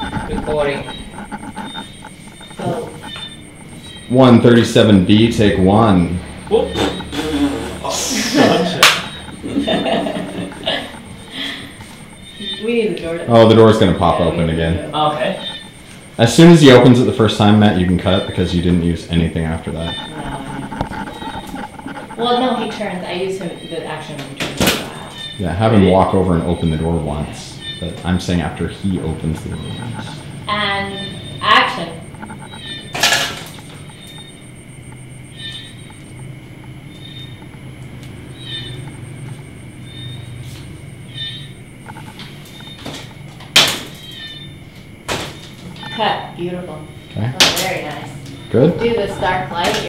Recording. Go. 137B, take 1. Whoop. Oh, gotcha. We need the door to Oh, the door's gonna pop open again. Okay. As soon as he opens it the first time, Matt, you can cut because you didn't use anything after that. Well, no, he turns. I use him the action when he turns. Yeah, have him walk over and open the door once. But I'm saying after he opens the door once. And action. Cut. Beautiful. Okay. Oh, very nice. Good. Do this dark light.